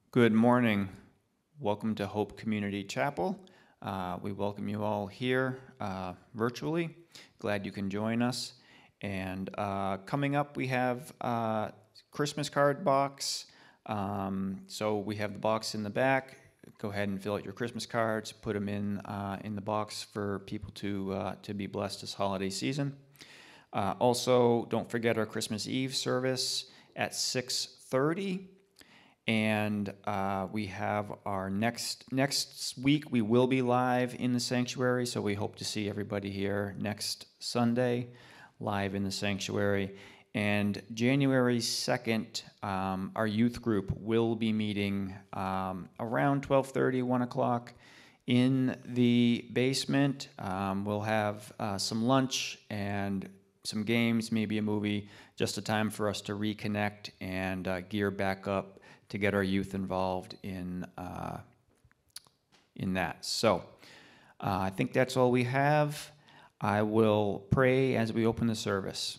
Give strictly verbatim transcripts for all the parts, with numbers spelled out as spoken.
Good morning. Welcome to Hope Community Chapel. Uh, we welcome you all here uh, virtually. Glad you can join us. And uh, coming up, we have uh, Christmas card box. Um, so we have the box in the back. Go ahead and fill out your Christmas cards. Put them in uh, in the box for people to uh, to be blessed this holiday season. Uh, also, don't forget our Christmas Eve service at six thirty. And uh, we have our next next week, we will be live in the sanctuary, so we hope to see everybody here next Sunday, live in the sanctuary. And January second, um, our youth group will be meeting um, around twelve thirty, one o'clock in the basement. Um, we'll have uh, some lunch and some games, maybe a movie, just a time for us to reconnect and uh, gear back up to get our youth involved in uh, in that. So uh, I think that's all we have. I will pray as we open the service.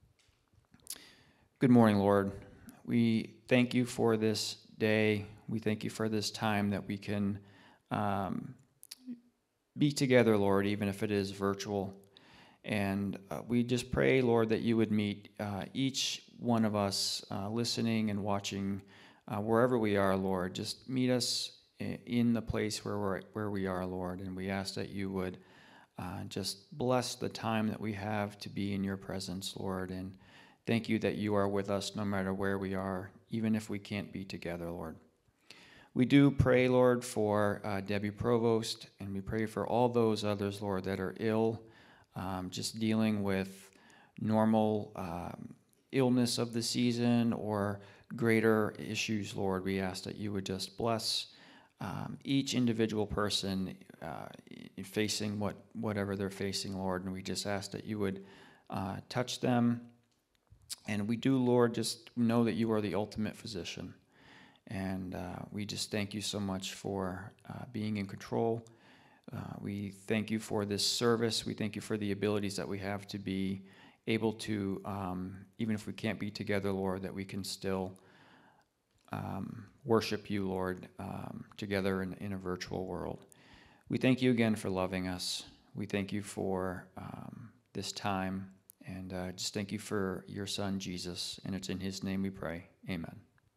Good morning, Lord. We thank you for this day. We thank you for this time that we can um, be together, Lord, even if it is virtual. And uh, we just pray, Lord, that you would meet uh, each one of us uh, listening and watching Uh, wherever we are, Lord. Just meet us in the place where we're where we are, Lord, and we ask that you would uh, just bless the time that we have to be in your presence, Lord, and thank you that you are with us no matter where we are, even if we can't be together, Lord. We do pray, Lord, for uh, Debbie Provost, and we pray for all those others, Lord, that are ill, um, just dealing with normal um, illness of the season or greater issues, Lord. We ask that you would just bless um, each individual person uh, facing what whatever they're facing, Lord, and we just ask that you would uh, touch them. And we do, Lord, just know that you are the ultimate physician, and uh, we just thank you so much for uh, being in control. Uh, we thank you for this service. We thank you for the abilities that we have to be able to, um, even if we can't be together, Lord, that we can still um, worship you, Lord, um, together in, in a virtual world. We thank you again for loving us. We thank you for um, this time, and uh, just thank you for your Son, Jesus, and it's in his name we pray. Amen.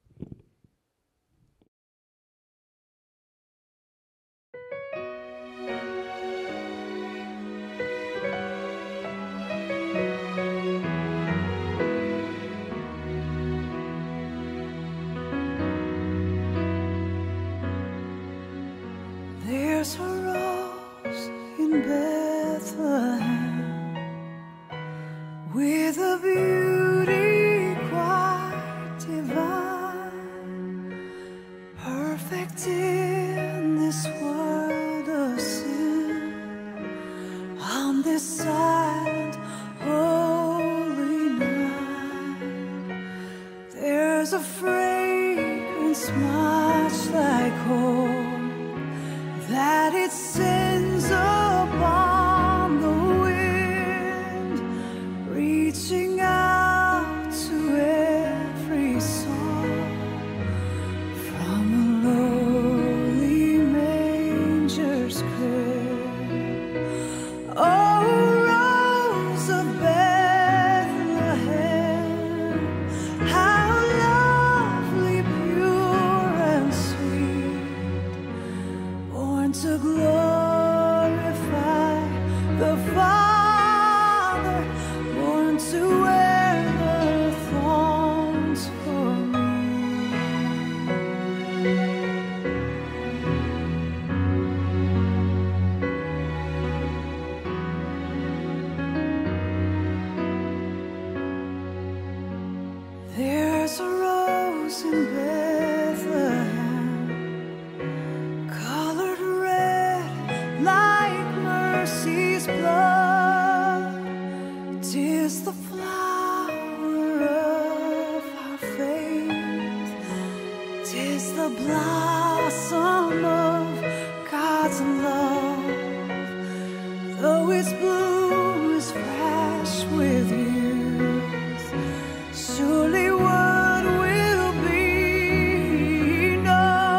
There's a rose in Bethlehem with a beauty quite divine, perfect in this world of sin. On this silent, holy night, there's a fragrance much like home that it sends upon the wind, reaching out to every soul from a lowly manger's crib. Oh, Rose of Bethlehem, how lovely, pure and sweet, born to glorify the Father, born to wear the thorns for me. There's a rose in Bethlehem, colored red like mercy's blood. 'Tis the flower of our faith, 'tis the blossom of God's love. Though its bloom is fresh with youth, surely what will be known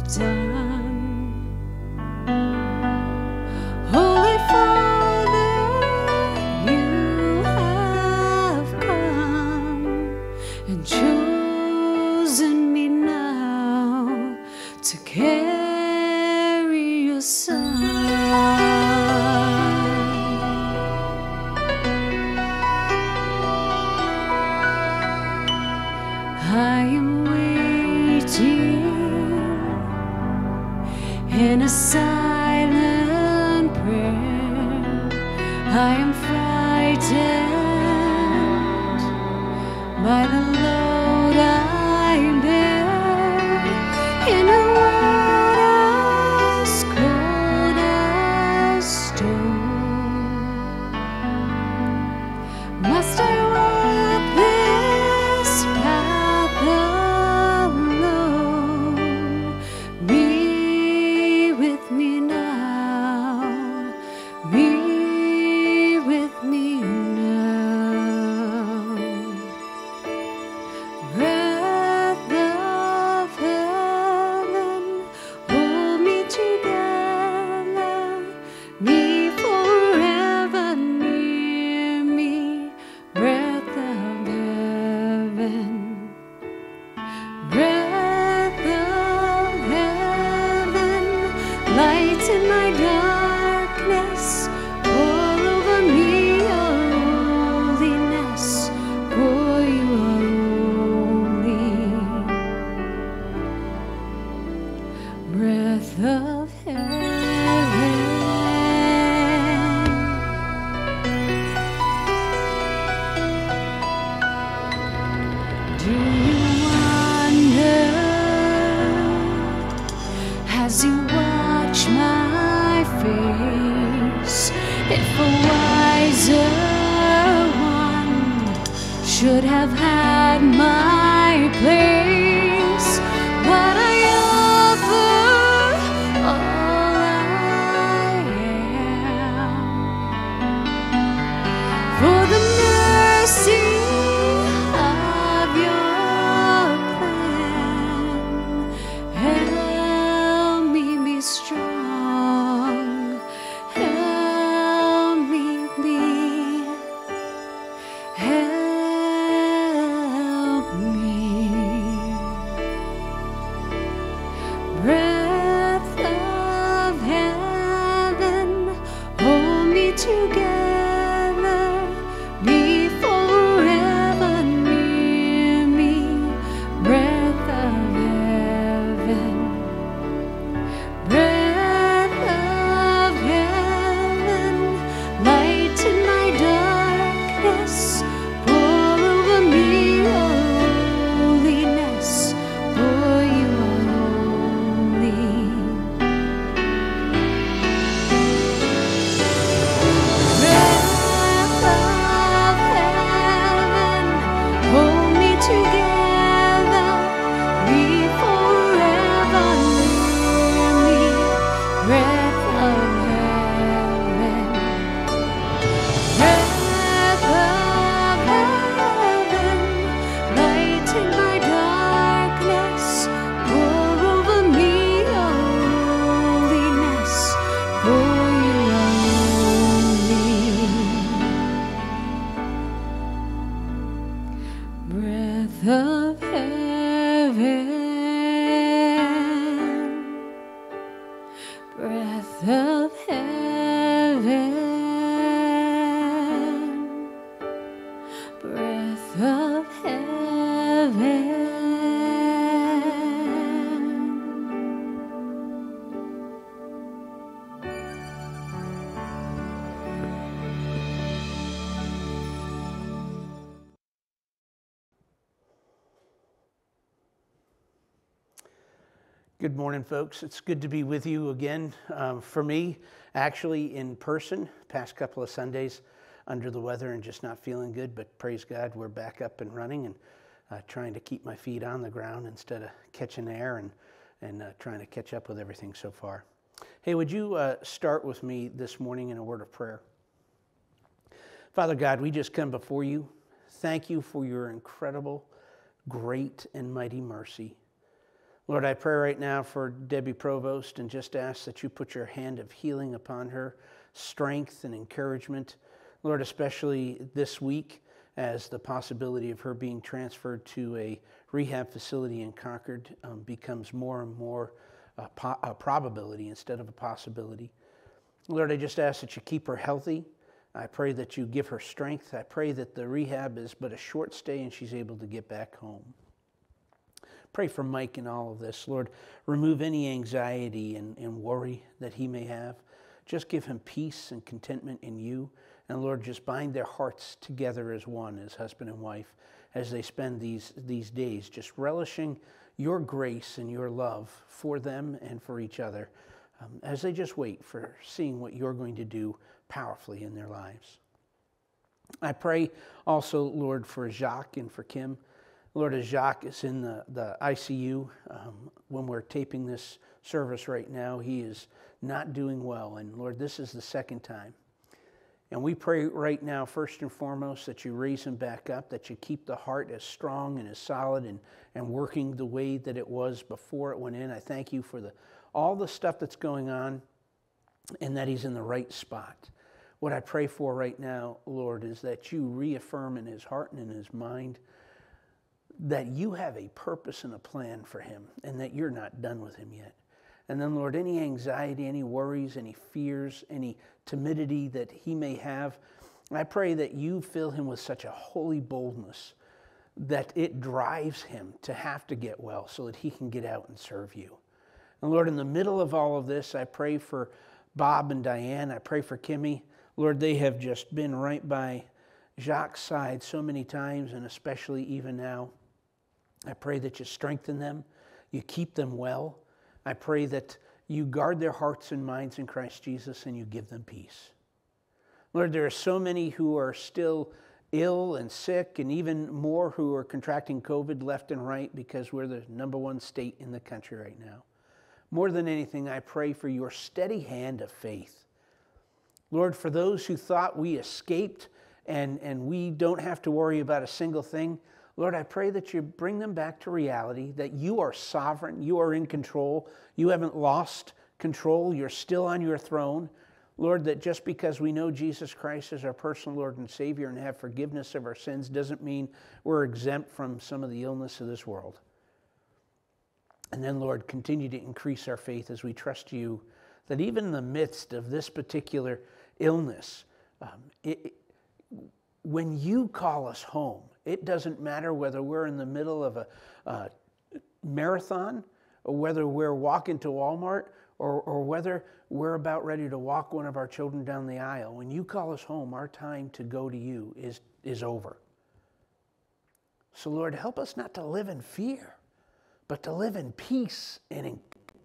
done. Holy Father, you have come and chosen me now to carry your Son. I am waiting in a silent prayer. I am frightened by the load I bear in a world as cold as stone. Must I walk this path alone? Be with me now, be with me now. Breath of heaven, hold me together, me forever near me. Breath of heaven, breath of heaven, light in my darkness, pour over me your holiness, for you are holy. Breath of heaven. Do you wonder as you watch my face if a wiser one should have had my place? But I offer all I am for the mercy of your plan. Help me be strong, help me be, help me. Breath of heaven, hold me together, be forever near me. Breath of heaven, breath of heaven, light in my darkness, pour over me your holiness, for you are holy. Breath of heaven, hold me together, be forever near me. Breath of heaven, breath of heaven, light in my darkness, pour over me your holiness, for you are holy. Breath of heaven, breath of heaven, breath of heaven. Good morning, folks. It's good to be with you again. Um, for me, actually in person, past couple of Sundays, under the weather and just not feeling good, but praise God, we're back up and running and uh, trying to keep my feet on the ground instead of catching air and, and uh, trying to catch up with everything so far. Hey, would you uh, start with me this morning in a word of prayer? Father God, we just come before you. Thank you for your incredible, great, and mighty mercy. Lord, I pray right now for Debbie Provost and just ask that you put your hand of healing upon her, strength and encouragement. Lord, especially this week as the possibility of her being transferred to a rehab facility in Concord um, becomes more and more a, po- a probability instead of a possibility. Lord, I just ask that you keep her healthy. I pray that you give her strength. I pray that the rehab is but a short stay and she's able to get back home. Pray for Mike in all of this. Lord, remove any anxiety and, and worry that he may have. Just give him peace and contentment in you. And Lord, just bind their hearts together as one, as husband and wife, as they spend these, these days just relishing your grace and your love for them and for each other, um, as they just wait for seeing what you're going to do powerfully in their lives. I pray also, Lord, for Jacques and for Kim. Lord, as Jacques is in the, the I C U, um, when we're taping this service right now, he is not doing well. And Lord, this is the second time. And we pray right now, first and foremost, that you raise him back up, that you keep the heart as strong and as solid and, and working the way that it was before it went in. I thank you for the all the stuff that's going on and that he's in the right spot. What I pray for right now, Lord, is that you reaffirm in his heart and in his mind that you have a purpose and a plan for him and that you're not done with him yet. And then, Lord, any anxiety, any worries, any fears, any timidity that he may have, I pray that you fill him with such a holy boldness that it drives him to have to get well so that he can get out and serve you. And Lord, in the middle of all of this, I pray for Bob and Diane. I pray for Kimmy. Lord, they have just been right by Jacques' side so many times, and especially even now. I pray that you strengthen them, you keep them well. I pray that you guard their hearts and minds in Christ Jesus and you give them peace. Lord, there are so many who are still ill and sick, and even more who are contracting COVID left and right because we're the number one state in the country right now. More than anything, I pray for your steady hand of faith. Lord, for those who thought we escaped and, and we don't have to worry about a single thing, Lord, I pray that you bring them back to reality, that you are sovereign, you are in control, you haven't lost control, you're still on your throne. Lord, that just because we know Jesus Christ as our personal Lord and Savior and have forgiveness of our sins doesn't mean we're exempt from some of the illness of this world. And then, Lord, continue to increase our faith as we trust you, that even in the midst of this particular illness, um, it, it, when you call us home, it doesn't matter whether we're in the middle of a, a marathon or whether we're walking to Walmart or, or whether we're about ready to walk one of our children down the aisle. When you call us home, our time to go to you is, is over. So, Lord, help us not to live in fear, but to live in peace and in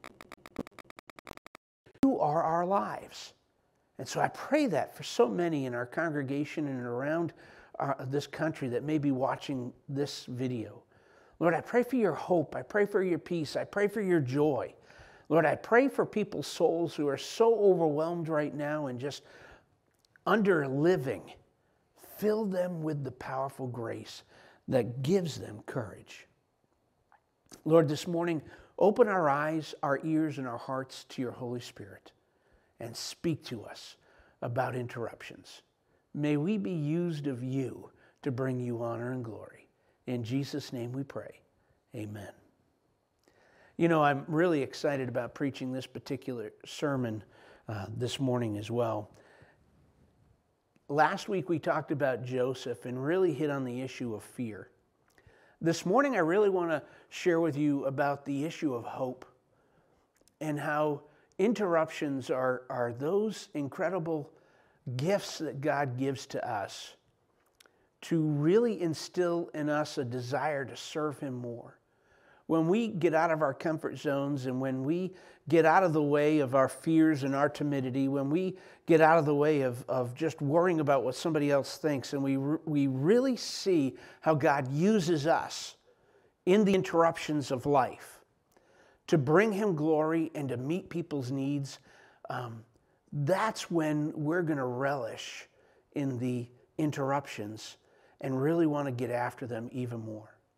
you are our lives. And so I pray that for so many in our congregation and around our, this country that may be watching this video. Lord, I pray for your hope. I pray for your peace. I pray for your joy. Lord, I pray for people's souls who are so overwhelmed right now and just under living. Fill them with the powerful grace that gives them courage. Lord, this morning, open our eyes, our ears, and our hearts to your Holy Spirit and speak to us about interruptions. May we be used of you to bring you honor and glory. In Jesus' name we pray. Amen. You know, I'm really excited about preaching this particular sermon uh, this morning as well. Last week we talked about Joseph and really hit on the issue of fear. This morning I really want to share with you about the issue of hope and how interruptions are, are those incredible gifts that God gives to us to really instill in us a desire to serve him more. When we get out of our comfort zones and when we get out of the way of our fears and our timidity, when we get out of the way of, of just worrying about what somebody else thinks, and we, we really see how God uses us in the interruptions of life to bring him glory and to meet people's needs, um, that's when we're going to relish in the interruptions and really want to get after them even more.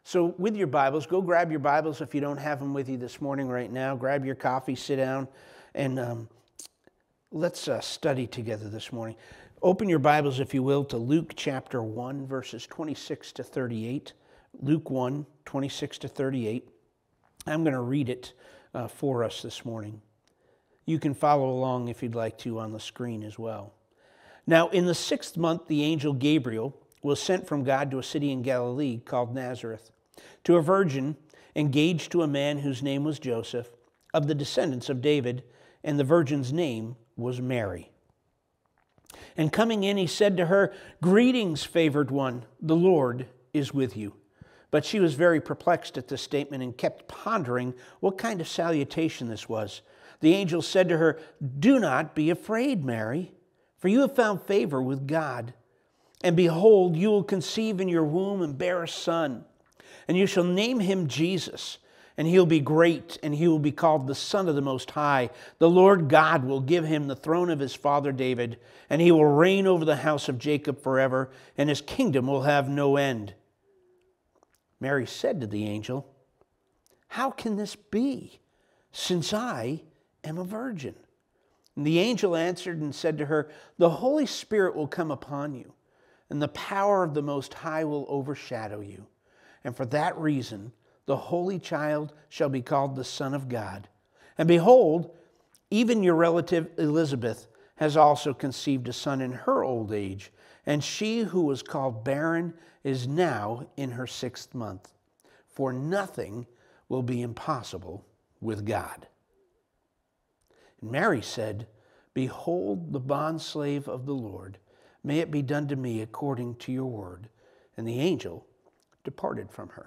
So with your Bibles, go grab your Bibles if you don't have them with you this morning right now. Grab your coffee, sit down, and um, let's uh, study together this morning. Open your Bibles, if you will, to Luke chapter one, verses twenty-six to thirty-eight. Luke one, twenty-six to thirty-eight. I'm going to read it uh, for us this morning. You can follow along if you'd like to on the screen as well. Now, in the sixth month, the angel Gabriel was sent from God to a city in Galilee called Nazareth, to a virgin engaged to a man whose name was Joseph, of the descendants of David, and the virgin's name was Mary. And coming in, he said to her, "Greetings, favored one, the Lord is with you." But she was very perplexed at this statement and kept pondering what kind of salutation this was. The angel said to her, "Do not be afraid, Mary, for you have found favor with God. And behold, you will conceive in your womb and bear a son, and you shall name him Jesus. And he will be great, and he will be called the Son of the Most High. The Lord God will give him the throne of his father David, and he will reign over the house of Jacob forever, and his kingdom will have no end." Mary said to the angel, "How can this be, since I am a virgin?" And the angel answered and said to her, "The Holy Spirit will come upon you, and the power of the Most High will overshadow you. And for that reason, the holy child shall be called the Son of God. And behold, even your relative Elizabeth has also conceived a son in her old age, and she who was called barren is now in her sixth month. For nothing will be impossible with God." And Mary said, "Behold the bondslave of the Lord. May it be done to me according to your word." And the angel departed from her.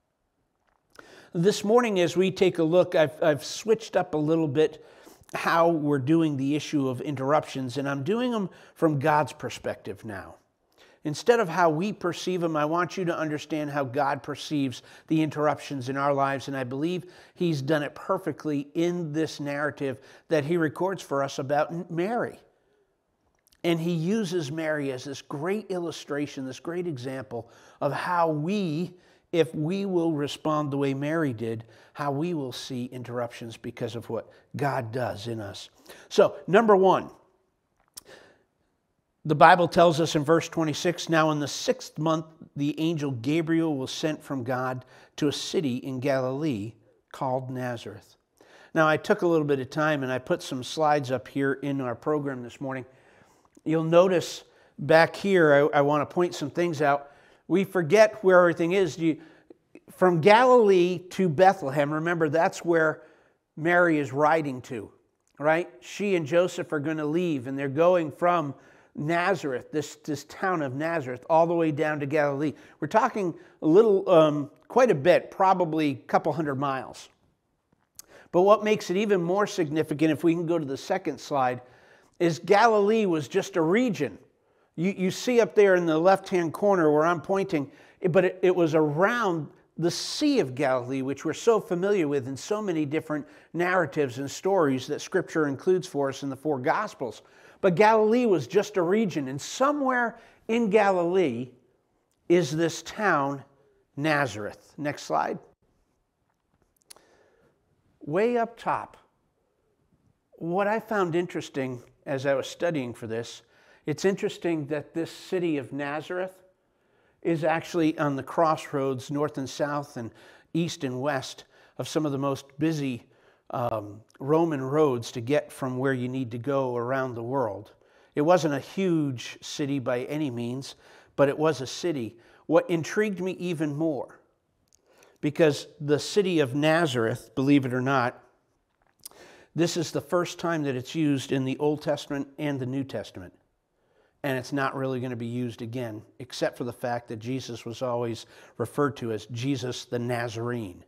This morning, as we take a look, I've, I've switched up a little bit how we're doing the issue of interruptions, and I'm doing them from God's perspective now. Instead of how we perceive them, I want you to understand how God perceives the interruptions in our lives, and I believe he's done it perfectly in this narrative that he records for us about Mary. And he uses Mary as this great illustration, this great example of how we, if we will respond the way Mary did, how we will see interruptions because of what God does in us. So, number one, the Bible tells us in verse twenty-six, "Now in the sixth month, the angel Gabriel was sent from God to a city in Galilee called Nazareth." Now, I took a little bit of time and I put some slides up here in our program this morning. You'll notice back here, I, I want to point some things out. We forget where everything is. You, from Galilee to Bethlehem, remember that's where Mary is riding to, right? She and Joseph are going to leave, and they're going from Nazareth, this, this town of Nazareth, all the way down to Galilee. We're talking a little, um, quite a bit, probably a couple hundred miles. But what makes it even more significant, if we can go to the second slide, is Galilee was just a region. You, you see up there in the left-hand corner where I'm pointing, but it, it was around the Sea of Galilee, which we're so familiar with in so many different narratives and stories that Scripture includes for us in the four Gospels. But Galilee was just a region, and somewhere in Galilee is this town, Nazareth. Next slide. Way up top, what I found interesting as I was studying for this, it's interesting that this city of Nazareth is actually on the crossroads, north and south and east and west, of some of the most busy um, Roman roads to get from where you need to go around the world. It wasn't a huge city by any means, but it was a city. What intrigued me even more, because the city of Nazareth, believe it or not, this is the first time that it's used in the Old Testament and the New Testament. And it's not really going to be used again, except for the fact that Jesus was always referred to as Jesus the Nazarene.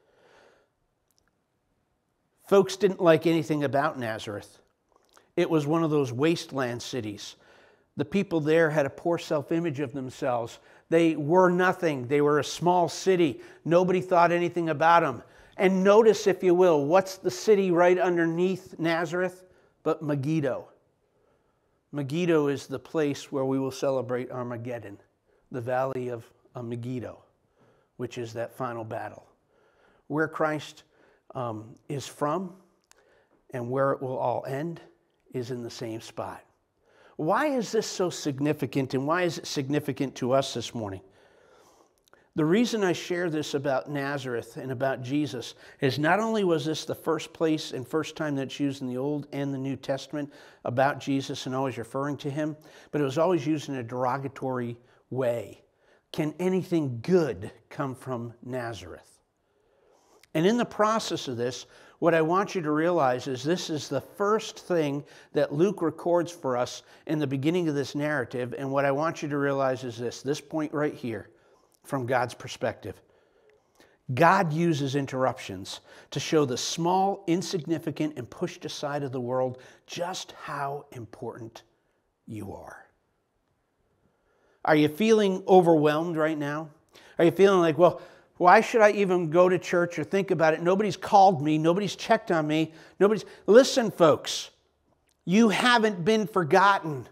Folks didn't like anything about Nazareth. It was one of those wasteland cities. The people there had a poor self-image of themselves. They were nothing. They were a small city. Nobody thought anything about them. And notice, if you will, what's the city right underneath Nazareth? But Megiddo. Megiddo is the place where we will celebrate Armageddon, the valley of Megiddo, which is that final battle. Where Christ um, is from and where it will all end is in the same spot. Why is this so significant, and why is it significant to us this morning? The reason I share this about Nazareth and about Jesus is not only was this the first place and first time that it's used in the Old and the New Testament about Jesus and always referring to him, but it was always used in a derogatory way. Can anything good come from Nazareth? And in the process of this, what I want you to realize is this is the first thing that Luke records for us in the beginning of this narrative. And what I want you to realize is this, this point right here, from God's perspective. God uses interruptions to show the small, insignificant, and pushed aside of the world just how important you are. Are you feeling overwhelmed right now? Are you feeling like, well, why should I even go to church or think about it? Nobody's called me. Nobody's checked on me. Nobody's... Listen, folks, you haven't been forgotten.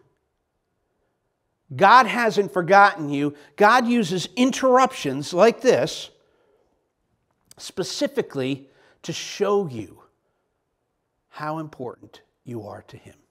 God hasn't forgotten you. God uses interruptions like this specifically to show you how important you are to him.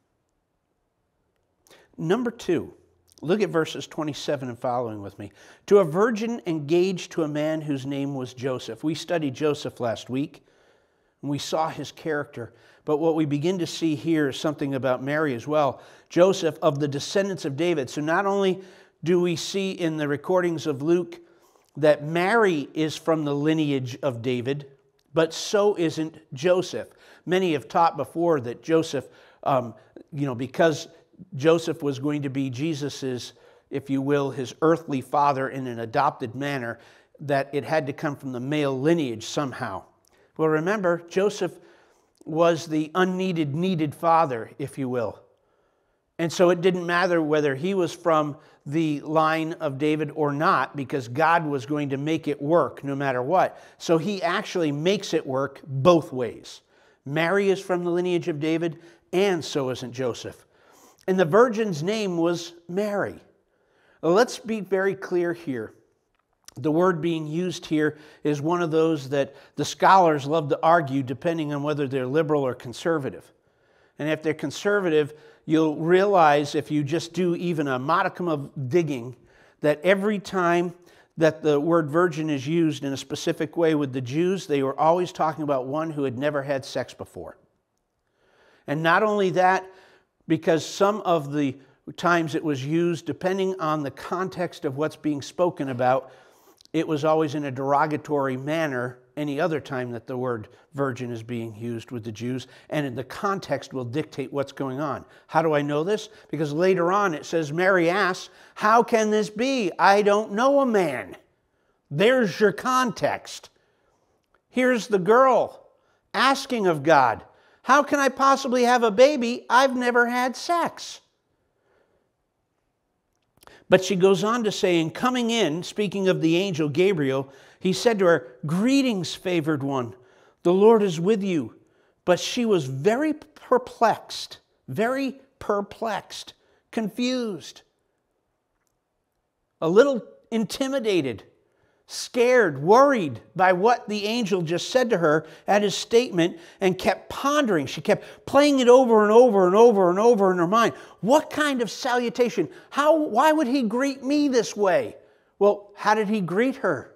Number two, look at verses twenty-seven and following with me. To a virgin engaged to a man whose name was Joseph. We studied Joseph last week, and we saw his character. But what we begin to see here is something about Mary as well. Joseph, of the descendants of David. So not only do we see in the recordings of Luke that Mary is from the lineage of David, but so isn't Joseph. Many have taught before that Joseph, um, you know, because Joseph was going to be Jesus's, if you will, his earthly father in an adopted manner, that it had to come from the male lineage somehow. Well, remember, Joseph was the unneeded, needed father, if you will. And so it didn't matter whether he was from the line of David or not, because God was going to make it work no matter what. So he actually makes it work both ways. Mary is from the lineage of David, and so isn't Joseph. And the virgin's name was Mary. Let's be very clear here. The word being used here is one of those that the scholars love to argue depending on whether they're liberal or conservative. And if they're conservative, you'll realize if you just do even a modicum of digging that every time that the word virgin is used in a specific way with the Jews, they were always talking about one who had never had sex before. And not only that, because some of the times it was used, depending on the context of what's being spoken about, it was always in a derogatory manner any other time that the word virgin is being used with the Jews, and in the context will dictate what's going on. How do I know this? Because later on it says, Mary asks, how can this be? I don't know a man. There's your context. Here's the girl asking of God, how can I possibly have a baby? I've never had sex. But she goes on to say, in coming in, speaking of the angel Gabriel, he said to her, greetings, favored one, the Lord is with you. But she was very perplexed, very perplexed, confused, a little intimidated, scared, worried by what the angel just said to her at his statement, and kept pondering. She kept playing it over and over and over and over in her mind. What kind of salutation? How? Why would he greet me this way? Well, how did he greet her?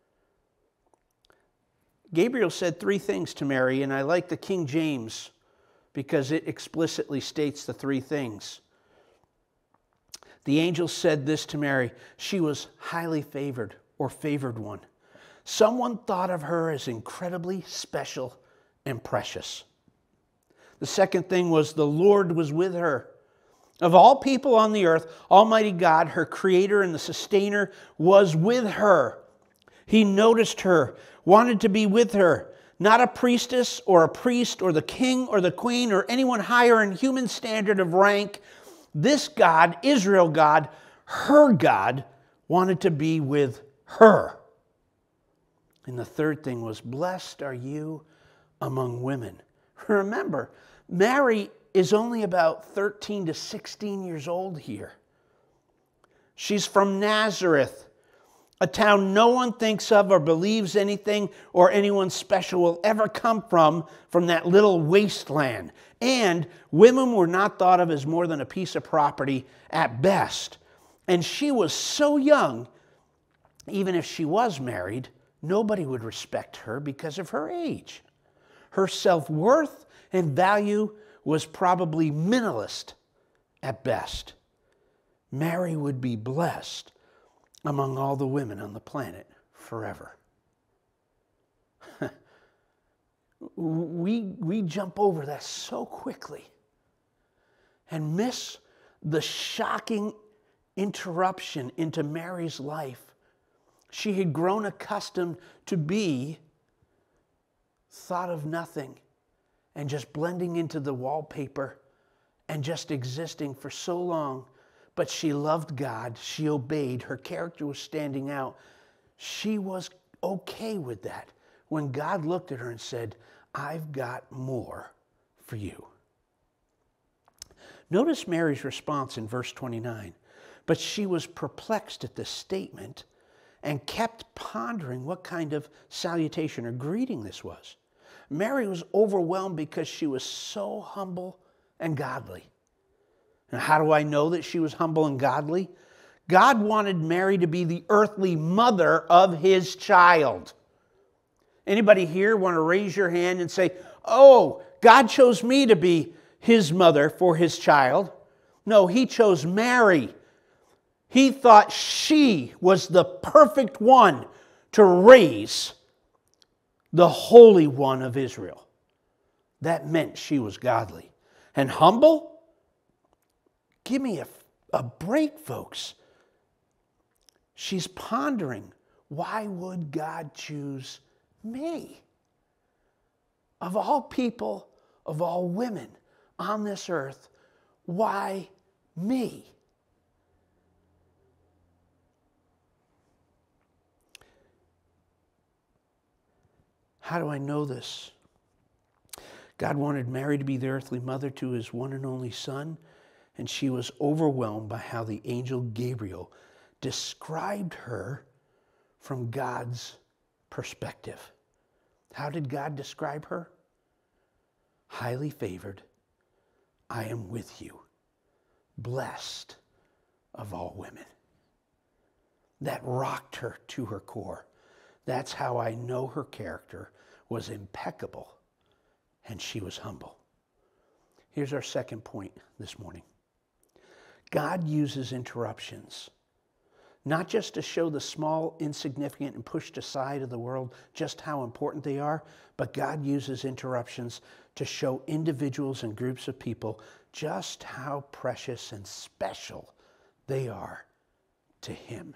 Gabriel said three things to Mary, and I like the King James because it explicitly states the three things. The angel said this to Mary, she was highly favored, or favored one. Someone thought of her as incredibly special and precious. The second thing was the Lord was with her. Of all people on the earth, Almighty God, her creator and the sustainer, was with her. He noticed her, wanted to be with her. Not a priestess or a priest or the king or the queen or anyone higher in human standard of rank. This God, Israel God, her God, wanted to be with her. And the third thing was, blessed are you among women. Remember, Mary is only about thirteen to sixteen years old here. She's from Nazareth. A town no one thinks of or believes anything or anyone special will ever come from, from that little wasteland. And women were not thought of as more than a piece of property at best. And she was so young, even if she was married, nobody would respect her because of her age. Her self-worth and value was probably minimalist at best. Mary would be blessed among all the women on the planet forever. we, we jump over that so quickly and miss the shocking interruption into Mary's life. She had grown accustomed to be thought of nothing and just blending into the wallpaper and just existing for so long. But she loved God. She obeyed. Her character was standing out. She was okay with that when God looked at her and said, I've got more for you. Notice Mary's response in verse twenty-nine. But she was perplexed at this statement and kept pondering what kind of salutation or greeting this was. Mary was overwhelmed because she was so humble and godly. And how do I know that she was humble and godly? God wanted Mary to be the earthly mother of his child. Anybody here want to raise your hand and say, oh, God chose me to be his mother for his child? No, he chose Mary. He thought she was the perfect one to raise the Holy One of Israel. That meant she was godly. And humble? Give me a, a break, folks. She's pondering, why would God choose me? Of all people, of all women on this earth, why me? How do I know this? God wanted Mary to be the earthly mother to his one and only son, and she was overwhelmed by how the angel Gabriel described her from God's perspective. How did God describe her? Highly favored, I am with you, blessed of all women. That rocked her to her core. That's how I know her character was impeccable and she was humble. Here's our second point this morning. God uses interruptions, not just to show the small, insignificant, and pushed aside of the world just how important they are, but God uses interruptions to show individuals and groups of people just how precious and special they are to him.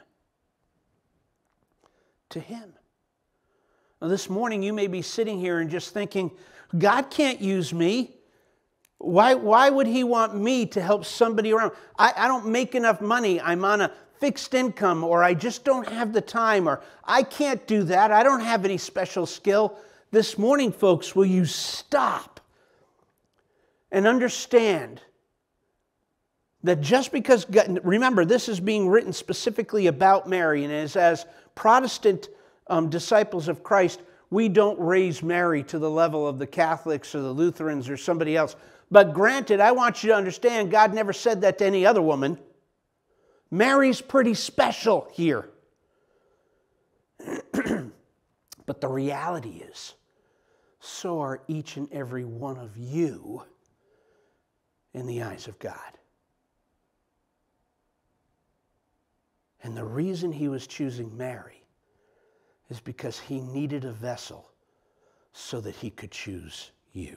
To him. Now, this morning you may be sitting here and just thinking, God can't use me. Why, why would he want me to help somebody around? I, I don't make enough money. I'm on a fixed income, or I just don't have the time, or I can't do that. I don't have any special skill. This morning, folks, will you stop and understand that just because, God, remember, this is being written specifically about Mary, and as, as Protestant um, disciples of Christ, we don't raise Mary to the level of the Catholics or the Lutherans or somebody else. But granted, I want you to understand, God never said that to any other woman. Mary's pretty special here. But the reality is, so are each and every one of you in the eyes of God. And the reason he was choosing Mary is because he needed a vessel so that he could choose you.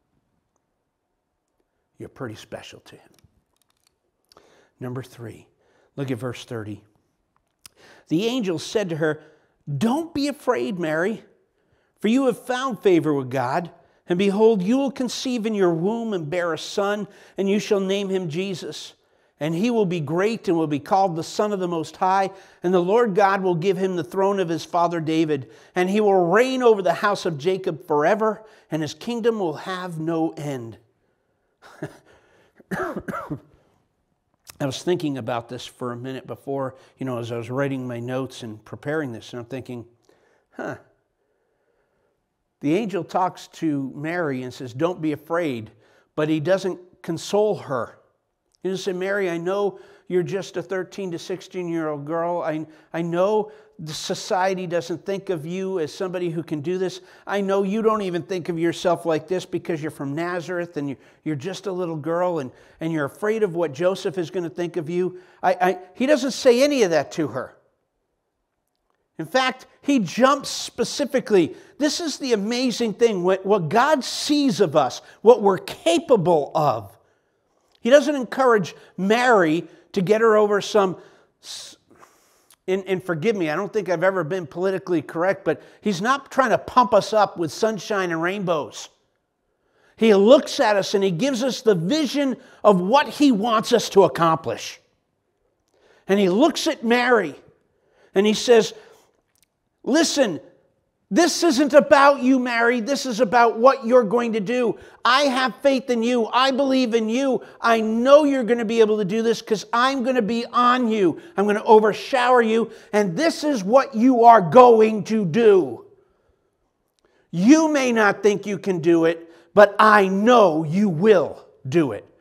You're pretty special to him. Number three, look at verse thirty. The angel said to her, "Don't be afraid, Mary, for you have found favor with God. And behold, you will conceive in your womb and bear a son, and you shall name him Jesus. And he will be great and will be called the Son of the Most High. And the Lord God will give him the throne of his father David. And he will reign over the house of Jacob forever, and his kingdom will have no end." I was thinking about this for a minute before, you know, as I was writing my notes and preparing this, and I'm thinking, huh. The angel talks to Mary and says, don't be afraid, but he doesn't console her. He doesn't say, Mary, I know you're just a thirteen to sixteen-year-old girl. I, I know the society doesn't think of you as somebody who can do this. I know you don't even think of yourself like this because you're from Nazareth and you're, you're just a little girl and, and you're afraid of what Joseph is going to think of you. I, I, he doesn't say any of that to her. In fact, he jumps specifically. This is the amazing thing, what, what God sees of us, what we're capable of. He doesn't encourage Mary to get her over some, and, and forgive me, I don't think I've ever been politically correct, but he's not trying to pump us up with sunshine and rainbows. He looks at us and he gives us the vision of what he wants us to accomplish. And he looks at Mary and he says, listen, this isn't about you, Mary. This is about what you're going to do. I have faith in you. I believe in you. I know you're going to be able to do this because I'm going to be on you. I'm going to overshower you. And this is what you are going to do. You may not think you can do it, but I know you will do it.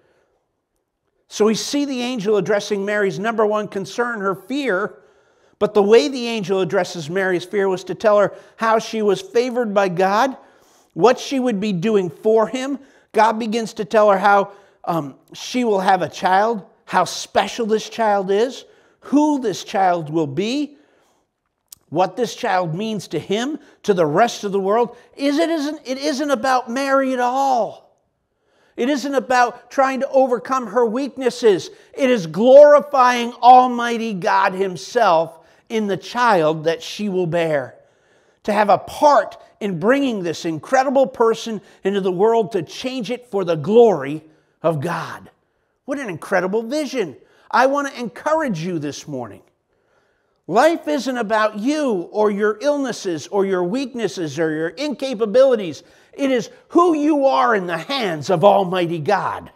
So we see the angel addressing Mary's number one concern, her fear. But the way the angel addresses Mary's fear was to tell her how she was favored by God, what she would be doing for him. God begins to tell her how um, she will have a child, how special this child is, who this child will be, what this child means to him, to the rest of the world. Is it isn't, it isn't about Mary at all. It isn't about trying to overcome her weaknesses. It is glorifying Almighty God himself in the child that she will bear. To have a part in bringing this incredible person into the world to change it for the glory of God. What an incredible vision. I want to encourage you this morning. Life isn't about you or your illnesses or your weaknesses or your incapabilities. It is who you are in the hands of Almighty God.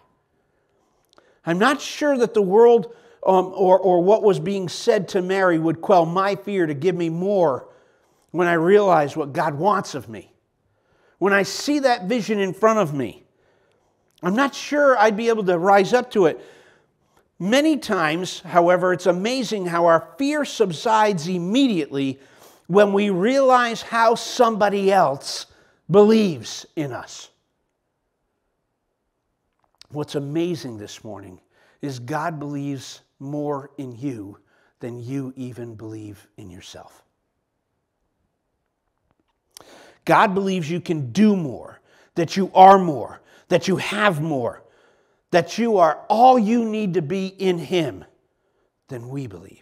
I'm not sure that the world Um, or, or what was being said to Mary would quell my fear to give me more when I realize what God wants of me. When I see that vision in front of me, I'm not sure I'd be able to rise up to it. Many times, however, it's amazing how our fear subsides immediately when we realize how somebody else believes in us. What's amazing this morning is God believes more in you than you even believe in yourself. God believes you can do more, that you are more, that you have more, that you are all you need to be in him than we believe.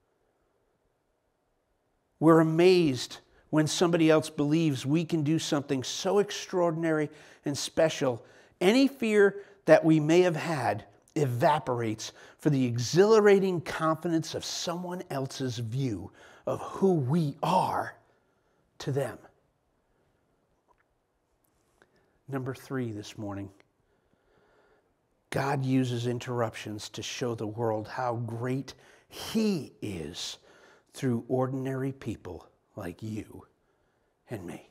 We're amazed when somebody else believes we can do something so extraordinary and special. Any fear that we may have had evaporates for the exhilarating confidence of someone else's view of who we are to them. Number three this morning, God uses interruptions to show the world how great he is through ordinary people like you and me.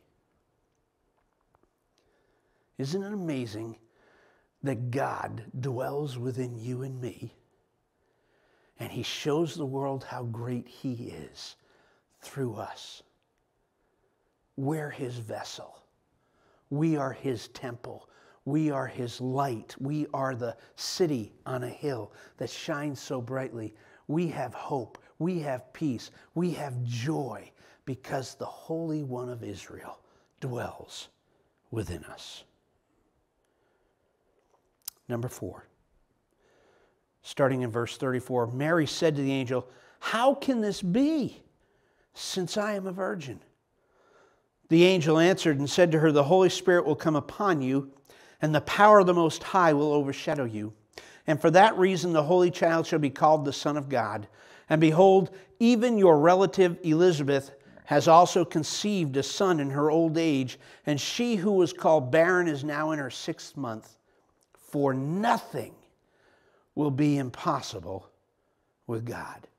Isn't it amazing that God dwells within you and me, and he shows the world how great he is through us? We're his vessel. We are his temple. We are his light. We are the city on a hill that shines so brightly. We have hope. We have peace. We have joy because the Holy One of Israel dwells within us. Number four, starting in verse thirty-four, Mary said to the angel, "How can this be, since I am a virgin?" The angel answered and said to her, "The Holy Spirit will come upon you, and the power of the Most High will overshadow you. And for that reason the Holy Child shall be called the Son of God. And behold, even your relative Elizabeth has also conceived a son in her old age, and she who was called barren is now in her sixth month. For nothing will be impossible with God.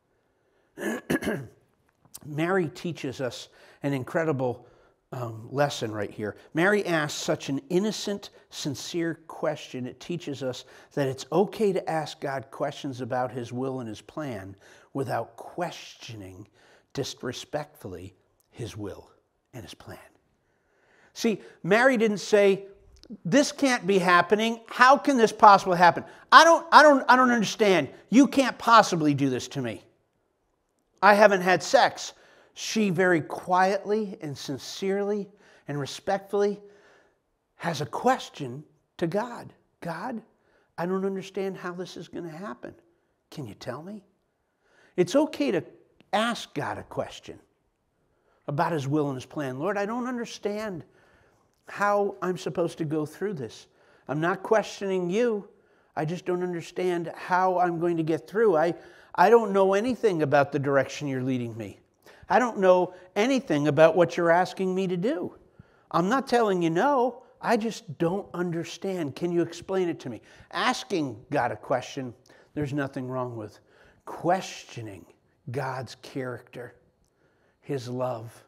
Mary teaches us an incredible um, lesson right here. Mary asks such an innocent, sincere question. It teaches us that it's okay to ask God questions about his will and his plan without questioning disrespectfully his will and his plan. See, Mary didn't say, this can't be happening. How can this possibly happen? I don't, I don't, I don't understand. You can't possibly do this to me. I haven't had sex. She very quietly and sincerely and respectfully has a question to God. God, I don't understand how this is going to happen. Can you tell me? It's okay to ask God a question about his will and his plan. Lord, I don't understand how I'm supposed to go through this. I'm not questioning you. I just don't understand how I'm going to get through. I, I don't know anything about the direction you're leading me. I don't know anything about what you're asking me to do. I'm not telling you no. I just don't understand. Can you explain it to me? Asking God a question, there's nothing wrong with. Questioning God's character, his love,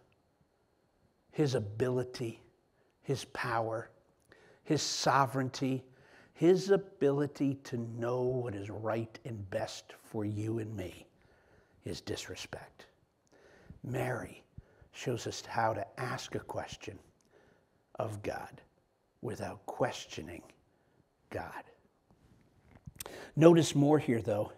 his ability, his power, his sovereignty, his ability to know what is right and best for you and me is disrespect. Mary shows us how to ask a question of God without questioning God. Notice more here, though.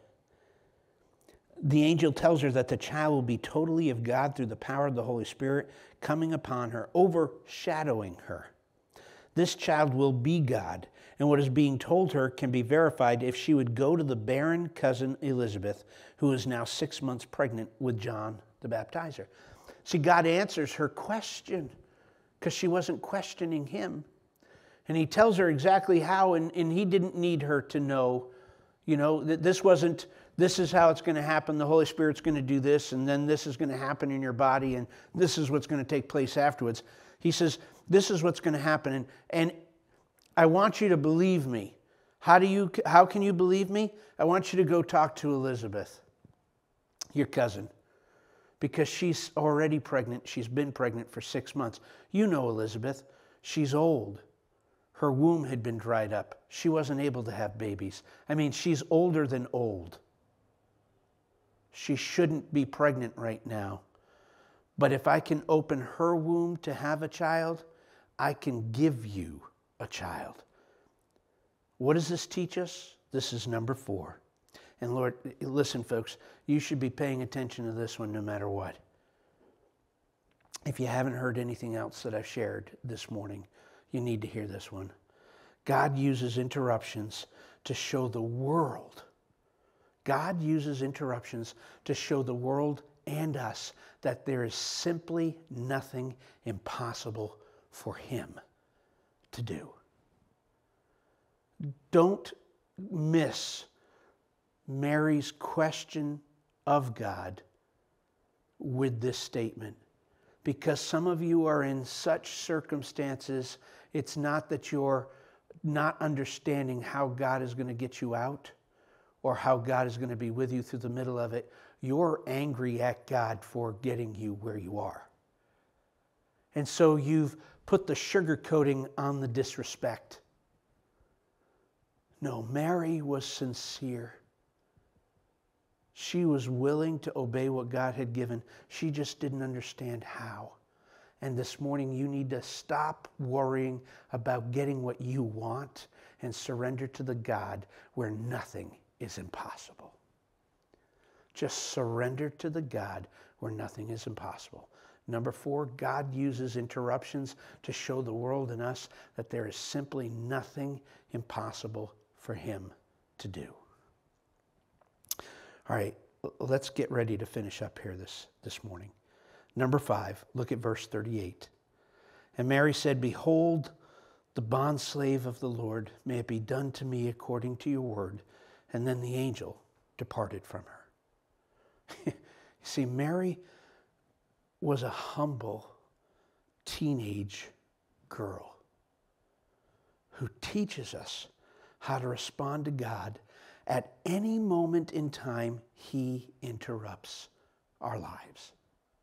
The angel tells her that the child will be totally of God through the power of the Holy Spirit coming upon her, overshadowing her. This child will be God, and what is being told her can be verified if she would go to the barren cousin Elizabeth, who is now six months pregnant with John the Baptizer. See, God answers her question because she wasn't questioning him. And he tells her exactly how, and, and he didn't need her to know, you know, that this wasn't, this is how it's going to happen. The Holy Spirit's going to do this, and then this is going to happen in your body, and this is what's going to take place afterwards. He says, this is what's going to happen, and, and I want you to believe me. How do you, how can you believe me? I want you to go talk to Elizabeth, your cousin, because she's already pregnant. She's been pregnant for six months. You know Elizabeth. She's old. Her womb had been dried up. She wasn't able to have babies. I mean, she's older than old. She shouldn't be pregnant right now. But if I can open her womb to have a child, I can give you a child. What does this teach us? This is number four. And Lord, listen, folks, you should be paying attention to this one no matter what. If you haven't heard anything else that I've shared this morning, you need to hear this one. God uses interruptions to show the world. God uses interruptions to show the world and us that there is simply nothing impossible for him to do. Don't miss Mary's question of God with this statement, because some of you are in such circumstances, it's not that you're not understanding how God is going to get you out or how God is going to be with you through the middle of it. You're angry at God for getting you where you are. And so you've put the sugar coating on the disrespect. No, Mary was sincere. She was willing to obey what God had given. She just didn't understand how. And this morning you need to stop worrying about getting what you want and surrender to the God where nothing is impossible. Just surrender to the God where nothing is impossible. Number four, God uses interruptions to show the world and us that there is simply nothing impossible for him to do. All right, let's get ready to finish up here this, this morning. Number five, look at verse thirty-eight. And Mary said, behold, the bondslave of the Lord, may it be done to me according to your word. And then the angel departed from her. You see, Mary was a humble teenage girl who teaches us how to respond to God at any moment in time, he interrupts our lives.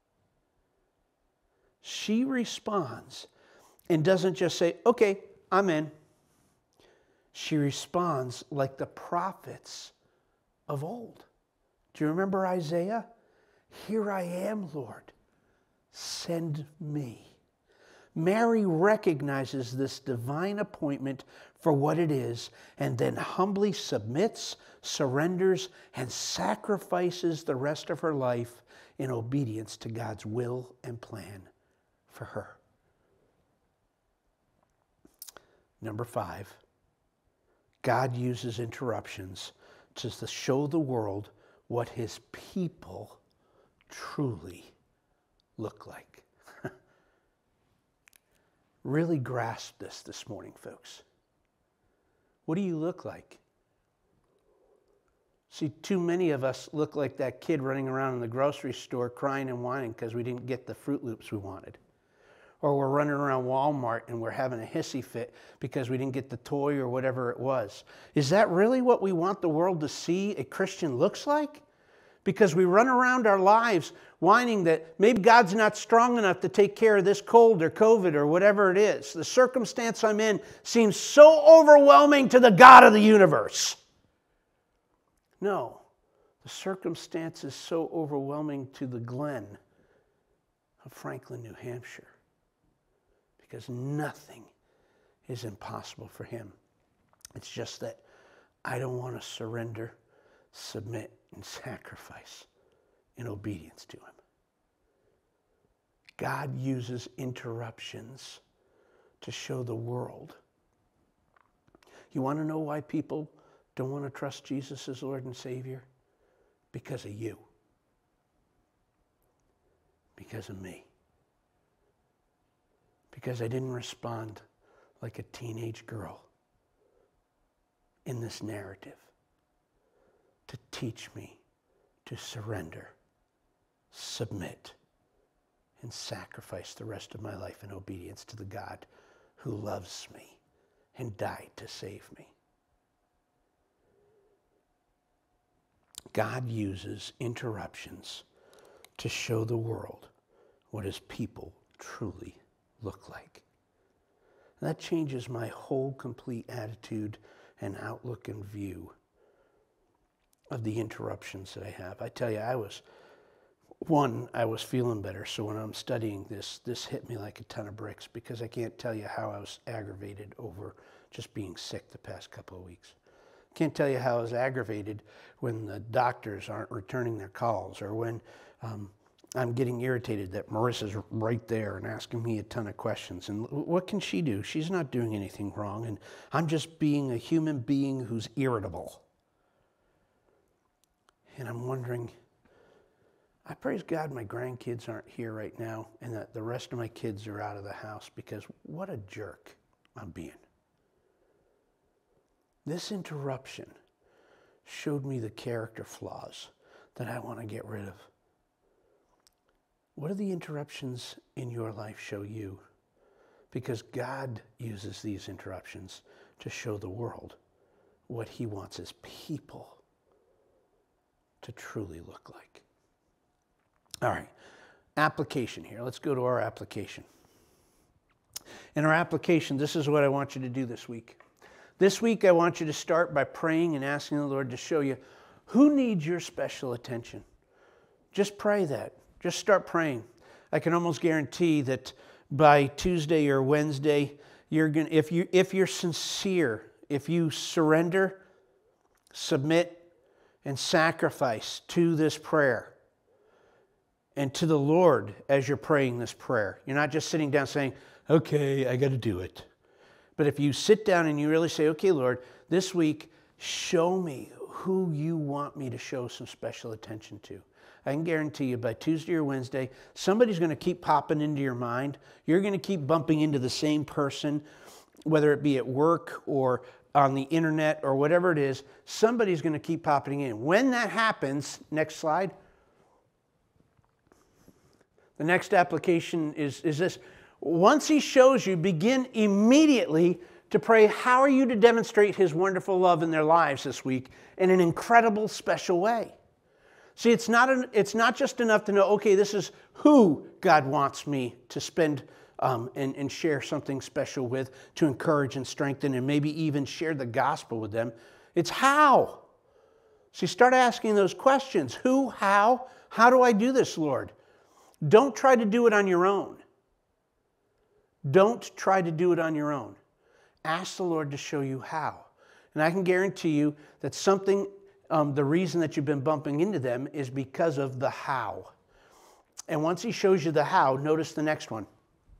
She responds and doesn't just say, okay, I'm in. She responds like the prophets of old. Do you remember Isaiah? Here I am, Lord. Send me. Mary recognizes this divine appointment for what it is and then humbly submits, surrenders, and sacrifices the rest of her life in obedience to God's will and plan for her. Number five, God uses interruptions to show the world what his people truly look like. Really grasp this this morning, folks. What do you look like? See, too many of us look like that kid running around in the grocery store crying and whining because we didn't get the Fruit Loops we wanted. Or we're running around Walmart and we're having a hissy fit because we didn't get the toy or whatever it was. Is that really what we want the world to see a Christian looks like? Because we run around our lives whining that maybe God's not strong enough to take care of this cold or COVID or whatever it is. The circumstance I'm in seems so overwhelming to the God of the universe. No, the circumstance is so overwhelming to the Glenn of Franklin, New Hampshire. Because nothing is impossible for him. It's just that I don't want to surrender, submit, and sacrifice in obedience to him. God uses interruptions to show the world. You want to know why people don't want to trust Jesus as Lord and Savior? Because of you. Because of me. Because I didn't respond like a teenage girl in this narrative to teach me to surrender, submit, and sacrifice the rest of my life in obedience to the God who loves me and died to save me. God uses interruptions to show the world what his people truly look like. And that changes my whole complete attitude and outlook and view of the interruptions that I have. I tell you, I was, one, I was feeling better, so when I'm studying this, this hit me like a ton of bricks because I can't tell you how I was aggravated over just being sick the past couple of weeks. Can't tell you how I was aggravated when the doctors aren't returning their calls or when um, I'm getting irritated that Marissa's right there and asking me a ton of questions. And what can she do? She's not doing anything wrong. And I'm just being a human being who's irritable. And I'm wondering, I praise God my grandkids aren't here right now and that the rest of my kids are out of the house because what a jerk I'm being. This interruption showed me the character flaws that I want to get rid of. What do the interruptions in your life show you? Because God uses these interruptions to show the world what he wants his people to truly look like. All right, application here. Let's go to our application. In our application, this is what I want you to do this week. This week, I want you to start by praying and asking the Lord to show you who needs your special attention. Just pray that. Just start praying. I can almost guarantee that by Tuesday or Wednesday, you're gonna, if you if you're sincere, if you surrender, submit, and sacrifice to this prayer and to the Lord as you're praying this prayer. You're not just sitting down saying, okay, I got to do it. But if you sit down and you really say, okay, Lord, this week, show me who you want me to show some special attention to. I can guarantee you by Tuesday or Wednesday, somebody's going to keep popping into your mind. You're going to keep bumping into the same person, whether it be at work or on the internet or whatever it is. Somebody's going to keep popping in. When that happens, next slide. The next application is, is this. Once he shows you, begin immediately to pray, how are you to demonstrate his wonderful love in their lives this week in an incredible, special way? See, it's not, an, it's not just enough to know, okay, this is who God wants me to spend um, and, and share something special with, to encourage and strengthen, and maybe even share the gospel with them. It's how. So you start asking those questions. Who, how, how do I do this, Lord? Don't try to do it on your own. Don't try to do it on your own. Ask the Lord to show you how. And I can guarantee you that something, um, the reason that you've been bumping into them is because of the how. And once he shows you the how, notice the next one.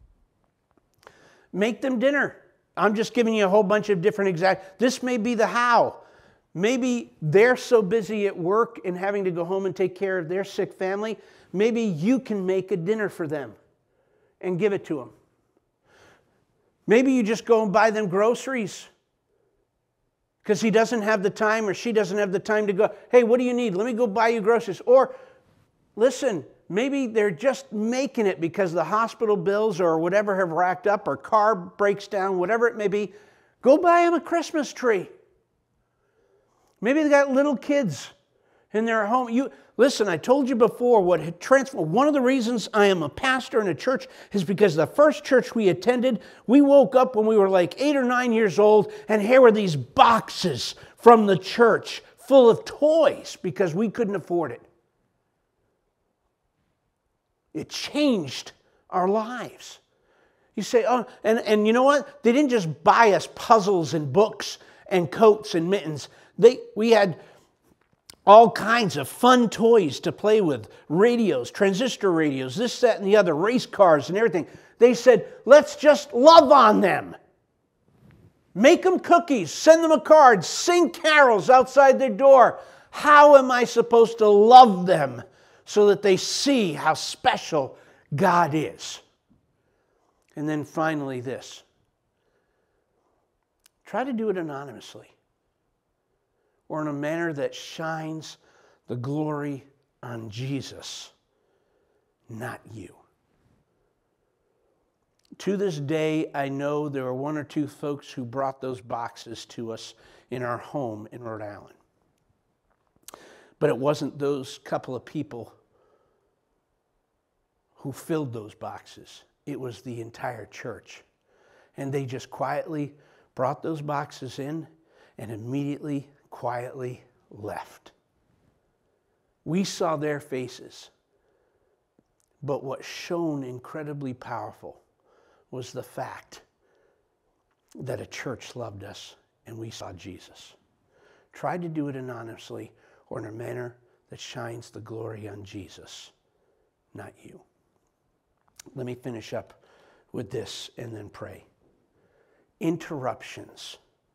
Make them dinner. I'm just giving you a whole bunch of different exact. This may be the how. Maybe they're so busy at work and having to go home and take care of their sick family. Maybe you can make a dinner for them and give it to them. Maybe you just go and buy them groceries because he doesn't have the time or she doesn't have the time to go, hey, what do you need? Let me go buy you groceries. Or, listen, maybe they're just making it because the hospital bills or whatever have racked up or car breaks down, whatever it may be. Go buy them a Christmas tree. Maybe they got little kids in their home. You listen, I told you before what had transformed. One of the reasons I am a pastor in a church is because the first church we attended, we woke up when we were like eight or nine years old, and here were these boxes from the church full of toys because we couldn't afford it. It changed our lives. You say, oh, and, and you know what? They didn't just buy us puzzles and books and coats and mittens. They, we had all kinds of fun toys to play with, radios, transistor radios, this, that, and the other, race cars and everything. They said, let's just love on them. Make them cookies, send them a card, sing carols outside their door. How am I supposed to love them so that they see how special God is? And then finally this. Try to do it anonymously, or in a manner that shines the glory on Jesus, not you. To this day, I know there were one or two folks who brought those boxes to us in our home in Rhode Island. But it wasn't those couple of people who filled those boxes. It was the entire church. And they just quietly brought those boxes in and immediately, quietly left. We saw their faces. But what shone incredibly powerful was the fact that a church loved us and we saw Jesus. Try to do it anonymously or in a manner that shines the glory on Jesus, not you. Let me finish up with this and then pray. Interruptions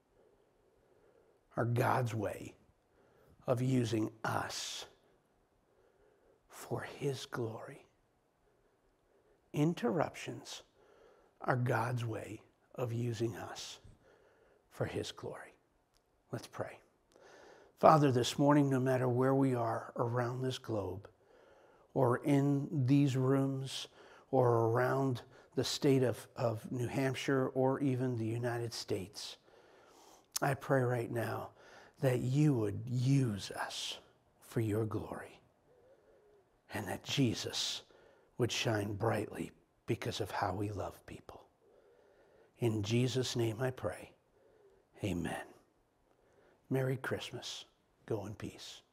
are God's way of using us for His glory. Interruptions are God's way of using us for His glory. Let's pray. Father, this morning, no matter where we are around this globe, or in these rooms, or around the state of, of New Hampshire, or even the United States, I pray right now that you would use us for your glory, and that Jesus would shine brightly because of how we love people. In Jesus' name I pray. Amen. Merry Christmas. Go in peace.